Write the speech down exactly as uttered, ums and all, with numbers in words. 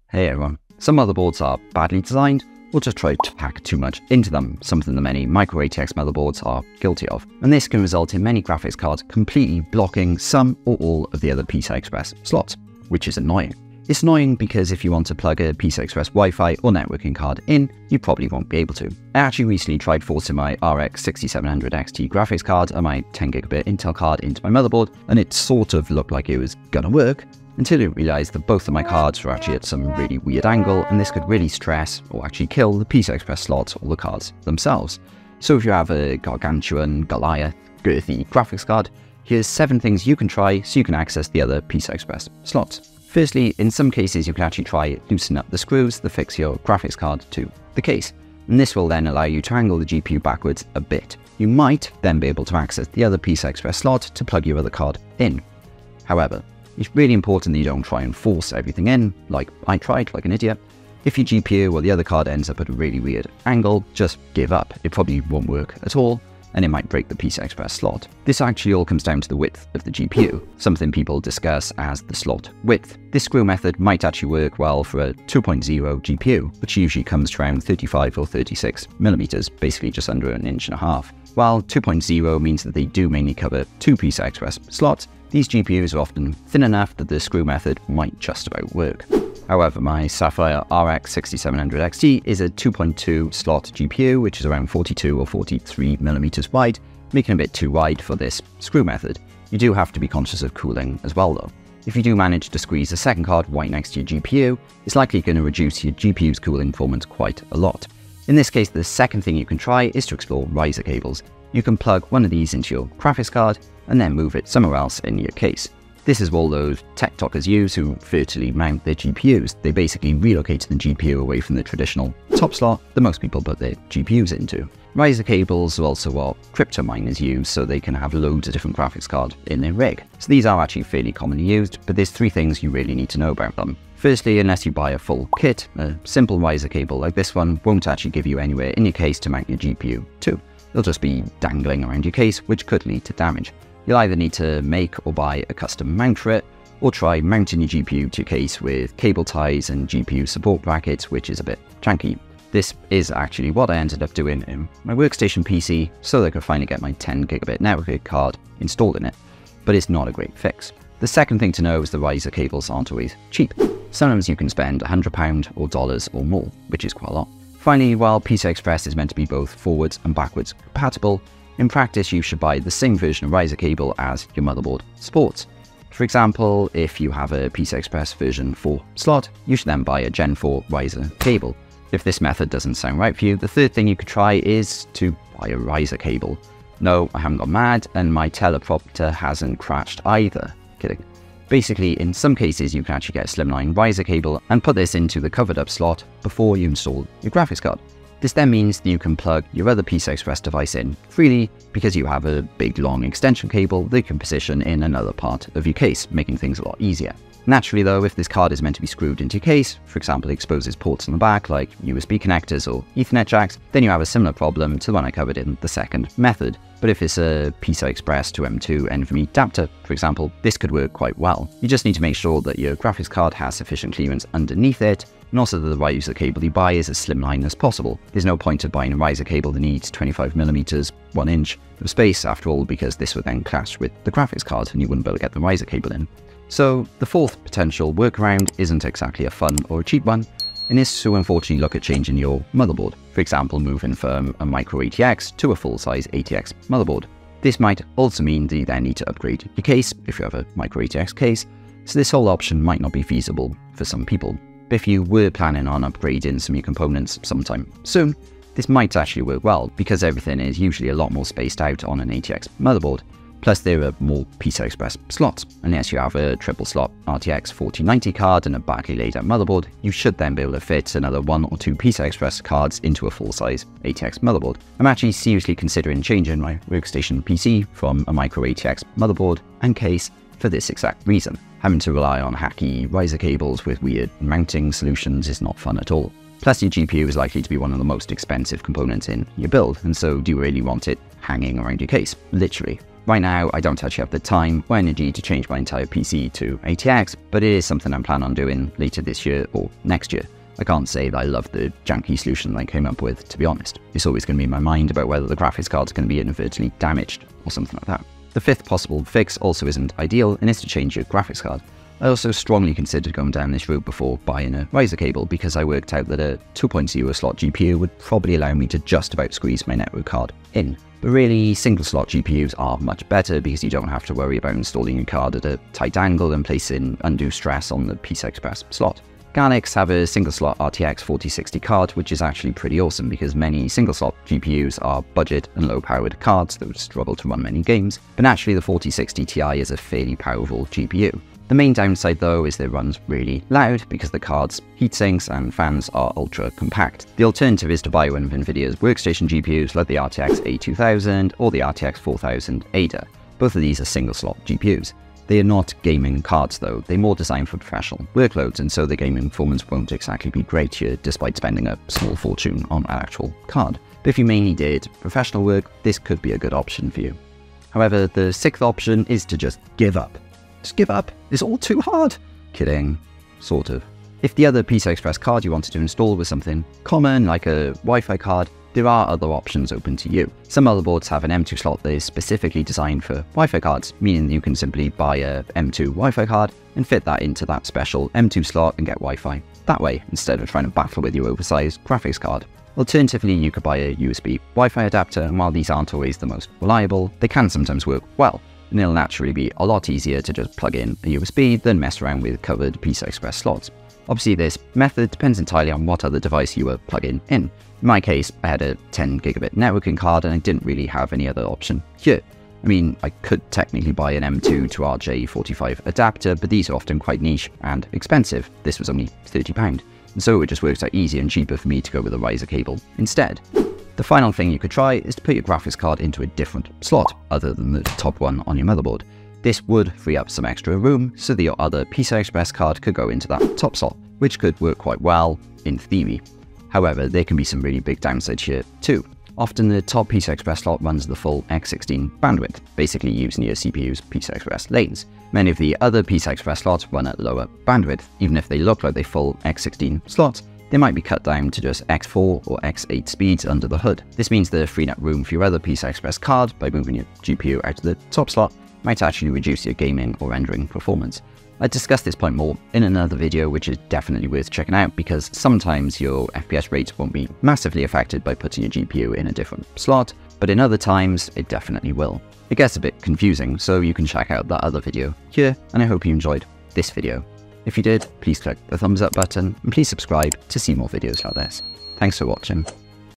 Hey everyone, some motherboards are badly designed or just try to pack too much into them, something that many micro A T X motherboards are guilty of. And this can result in many graphics cards completely blocking some or all of the other P C I Express slots, which is annoying. It's annoying because if you want to plug a P C I Express Wi-Fi or networking card in, you probably won't be able to. I actually recently tried forcing my R X sixty-seven hundred X T graphics card and my ten gigabit Intel card into my motherboard, and it sort of looked like it was gonna work, until I realised that both of my cards were actually at some really weird angle, and this could really stress or actually kill the P C I Express slots or the cards themselves. So if you have a gargantuan, Goliath, girthy graphics card, here's seven things you can try so you can access the other P C I Express slots. Firstly, in some cases you can actually try loosening up the screws that fix your graphics card to the case, and this will then allow you to angle the G P U backwards a bit. You might then be able to access the other P C I Express slot to plug your other card in. However, it's really important that you don't try and force everything in, like I tried, like an idiot. If your G P U or the other card ends up at a really weird angle, just give up. It probably won't work at all, and it might break the P C I Express slot. This actually all comes down to the width of the G P U, something people discuss as the slot width. This screw method might actually work well for a two point oh G P U, which usually comes to around thirty-five or thirty-six millimeters, basically just under an inch and a half. While two point oh means that they do mainly cover two P C I Express slots, these G P Us are often thin enough that the screw method might just about work. However, my Sapphire R X sixty-seven hundred X T is a two point two slot G P U, which is around forty-two or forty-three millimeters wide, making it a bit too wide for this screw method. You do have to be conscious of cooling as well though. If you do manage to squeeze a second card right next to your G P U, it's likely going to reduce your G P U's cooling performance quite a lot. In this case, the second thing you can try is to explore riser cables. You can plug one of these into your graphics card and then move it somewhere else in your case. This is what all those tech talkers use who virtually mount their G P Us. They basically relocate the G P U away from the traditional top slot that most people put their G P Us into. Riser cables are also what crypto miners use, so they can have loads of different graphics cards in their rig. So these are actually fairly commonly used, but there's three things you really need to know about them. Firstly, unless you buy a full kit, a simple riser cable like this one won't actually give you anywhere in your case to mount your G P U to. They'll just be dangling around your case, which could lead to damage. You'll either need to make or buy a custom mount for it, or try mounting your G P U to your case with cable ties and G P U support brackets, which is a bit janky. This is actually what I ended up doing in my workstation P C so that I could finally get my ten gigabit network card installed in it, but it's not a great fix. The second thing to know is the riser cables aren't always cheap. Sometimes you can spend one hundred pounds or dollars or more, which is quite a lot. Finally, while P C I Express is meant to be both forwards and backwards compatible, in practice you should buy the same version of riser cable as your motherboard supports. For example, if you have a P C I Express version four slot, you should then buy a Gen four riser cable. If this method doesn't sound right for you, the third thing you could try is to buy a riser cable. No, I haven't got mad, and my teleprompter hasn't crashed either. Kidding. Basically, in some cases you can actually get a Slimline riser cable and put this into the covered up slot before you install your graphics card. This then means that you can plug your other P C I Express device in freely because you have a big long extension cable that you can position in another part of your case, making things a lot easier. Naturally though, if this card is meant to be screwed into your case, for example exposes ports on the back like U S B connectors or Ethernet jacks, then you have a similar problem to the one I covered in the second method. But if it's a P C I Express to M two NVMe adapter, for example, this could work quite well. You just need to make sure that your graphics card has sufficient clearance underneath it, and also that the riser cable you buy is as slimline as possible. There's no point of buying a riser cable that needs twenty-five millimeters, one inch of space after all, because this would then clash with the graphics card and you wouldn't be able to get the riser cable in. So the fourth potential workaround isn't exactly a fun or a cheap one, and is to unfortunately look at changing your motherboard. For example, moving from a micro A T X to a full-size A T X motherboard. This might also mean that you then need to upgrade your case if you have a micro A T X case, so this whole option might not be feasible for some people. But if you were planning on upgrading some of your components sometime soon, this might actually work well because everything is usually a lot more spaced out on an A T X motherboard. Plus there are more P C I Express slots. Unless you have a triple slot R T X forty ninety card and a badly laid out motherboard, you should then be able to fit another one or two P C I Express cards into a full-size A T X motherboard. I'm actually seriously considering changing my workstation P C from a micro A T X motherboard and case for this exact reason. Having to rely on hacky riser cables with weird mounting solutions is not fun at all. Plus your G P U is likely to be one of the most expensive components in your build, and so do you really want it hanging around your case? Literally. Right now, I don't actually have the time or energy to change my entire P C to A T X, but it is something I'm planning on doing later this year or next year. I can't say that I love the janky solution I came up with, to be honest. It's always going to be in my mind about whether the graphics card's going to be inadvertently damaged or something like that. The fifth possible fix also isn't ideal, and is to change your graphics card. I also strongly considered going down this route before buying a riser cable, because I worked out that a two point oh slot G P U would probably allow me to just about squeeze my network card in. But really, single slot G P Us are much better because you don't have to worry about installing your card at a tight angle and placing undue stress on the P C I Express slot. Galax have a single slot R T X forty sixty card, which is actually pretty awesome because many single slot G P Us are budget and low powered cards that would struggle to run many games, but naturally the forty sixty Ti is a fairly powerful G P U. The main downside though is that it runs really loud because the card's heatsinks and fans are ultra compact. The alternative is to buy one of Nvidia's workstation G P Us like the R T X A two thousand or the R T X four thousand A D A. Both of these are single slot G P Us. They are not gaming cards though, they're more designed for professional workloads, and so the gaming performance won't exactly be great here despite spending a small fortune on an actual card. But if you mainly did professional work, this could be a good option for you. However, the sixth option is to just give up. Just give up, it's all too hard. Kidding, sort of. If the other P C I Express card you wanted to install was something common like a Wi-Fi card, there are other options open to you. Some motherboards have an M two slot that is specifically designed for Wi-Fi cards, meaning you can simply buy a M two Wi-Fi card and fit that into that special M two slot and get Wi-Fi that way, instead of trying to battle with your oversized graphics card. Alternatively, you could buy a U S B Wi-Fi adapter, and while these aren't always the most reliable, they can sometimes work well, and it'll naturally be a lot easier to just plug in a U S B than mess around with covered P C I Express slots. Obviously, this method depends entirely on what other device you were plugging in. In my case, I had a ten gigabit networking card and I didn't really have any other option here. I mean, I could technically buy an M two to R J forty-five adapter, but these are often quite niche and expensive. This was only thirty pounds, and so it just works out easier and cheaper for me to go with a riser cable instead. The final thing you could try is to put your graphics card into a different slot, other than the top one on your motherboard. This would free up some extra room so that your other P C I Express card could go into that top slot, which could work quite well in theory. However, there can be some really big downsides here too. Often the top P C I Express slot runs the full X sixteen bandwidth, basically using your C P U's P C I Express lanes. Many of the other P C I Express slots run at lower bandwidth. Even if they look like they full X sixteen slots, they might be cut down to just X four or X eight speeds under the hood. This means the freeing up room for your other P C I Express card by moving your G P U out of the top slot might actually reduce your gaming or rendering performance. I discussed this point more in another video, which is definitely worth checking out because sometimes your F P S rates won't be massively affected by putting your G P U in a different slot, but in other times it definitely will. It gets a bit confusing, so you can check out that other video here, and I hope you enjoyed this video. If you did, please click the thumbs up button and please subscribe to see more videos like this. Thanks for watching.